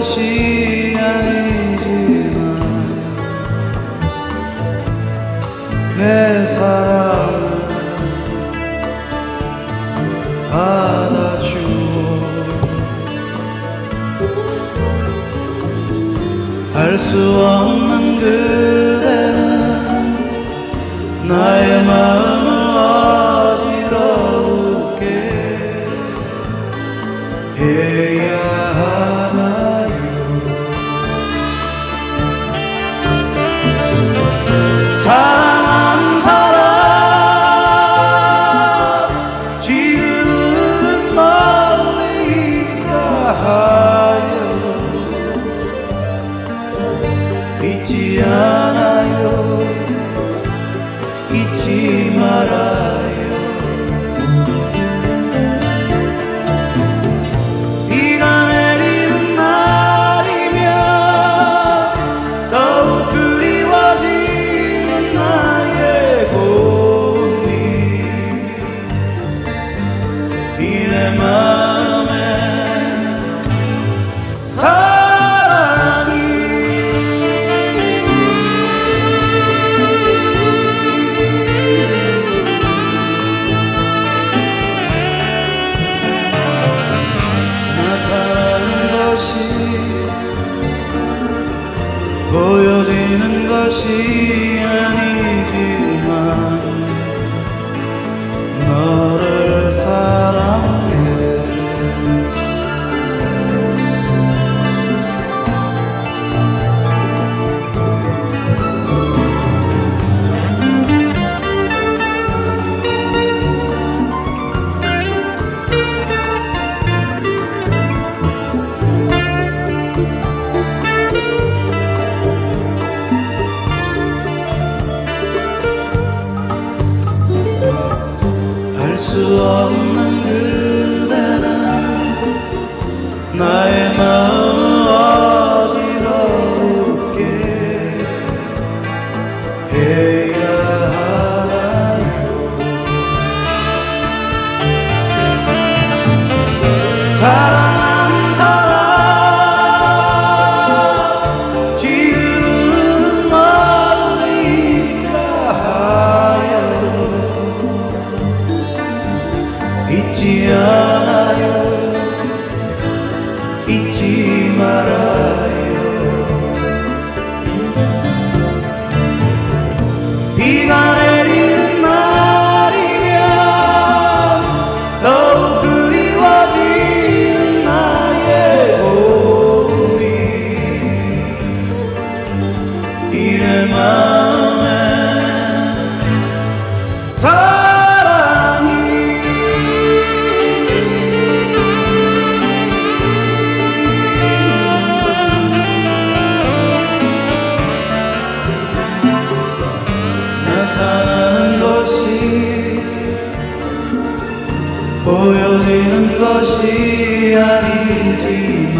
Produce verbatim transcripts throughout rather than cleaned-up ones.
것이 아니지만 내 사랑을 받아주오. 알 수 없는 그대는 나의 마음을 어지럽게 해야 하나요? 사랑하는 사람 지금은 멀리 있다 하여도 잊지 않아요, 잊지 말아요. 비가 내리는 날이면 더욱 그리워지는 나의 꽃잎. 이 내 마음에 사랑이 보여지는 것이 아니지만 너를 사랑해. 알 수 없는 그대는 나의 마음을 어지럽게 해야 하나요? 사랑하는 사람 지금은 멀리 있다 하여도 잊지 않아요, 잊지 말아요. 비가 내리는 날이면 더욱 그리워지는 나의 꽃잎. 이 내 마음에 사랑이 나타나는 것이 보여지는 것이 아니지만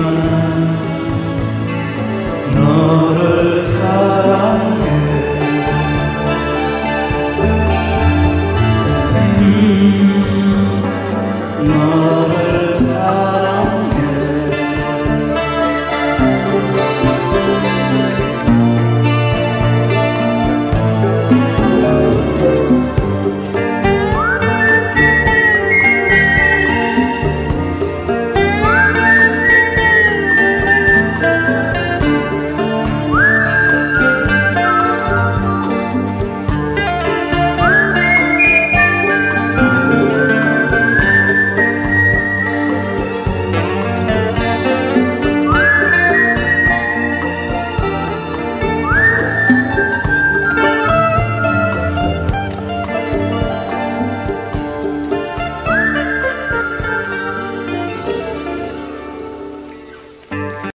너를 사랑해. 음, 너를